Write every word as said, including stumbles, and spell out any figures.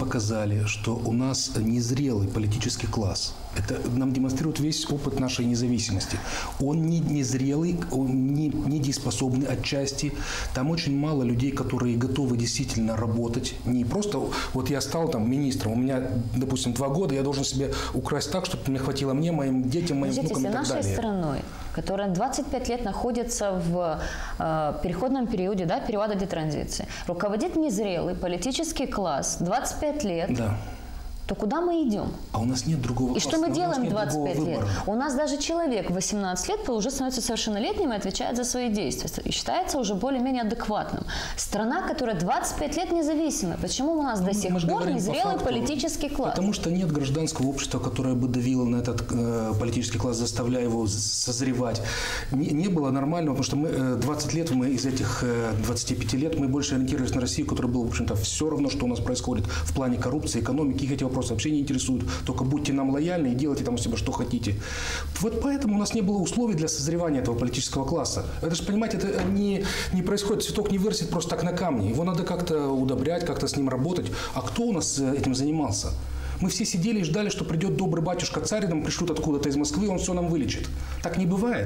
показали, что у нас незрелый политический класс. Это нам демонстрирует весь опыт нашей независимости. Он не незрелый, он не недееспособный отчасти. Там очень мало людей, которые готовы действительно работать. Не просто вот я стал там министром, у меня, допустим, два года, я должен себе украсть так, чтобы мне хватило мне, моим детям, моим внукам и так далее. Нашей страной, которая двадцать пять лет находится в э, переходном периоде, да, периода детранзиции, руководит незрелый политический класс двадцать пять лет, да. то куда мы идем? А у нас нет другого И класса, что мы делаем двадцать пять лет? выбора. У нас даже человек в восемнадцать лет уже становится совершеннолетним и отвечает за свои действия. И считается уже более-менее адекватным. Страна, которая двадцать пять лет независима. Почему у нас ну, до сих пор незрелый по факту, политический класс? Потому что нет гражданского общества, которое бы давило на этот э, политический класс, заставляя его созревать. Не, не было нормального, потому что мы э, двадцать лет, мы из этих э, двадцати пяти лет, мы больше ориентировались на Россию, которая была, в общем-то, все равно, что у нас происходит в плане коррупции, экономики, их эти вопросы вообще не интересуют. Только будьте нам лояльны и делайте там у себя что хотите. Вот поэтому у нас не было условий для созревания этого политического класса. Это же, понимаете, это не, не происходит, цветок не вырастет просто так на камне. Его надо как-то удобрять, как-то с ним работать. А кто у нас этим занимался? Мы все сидели и ждали, что придет добрый батюшка царь, нам пришлют откуда-то из Москвы, он все нам вылечит. Так не бывает.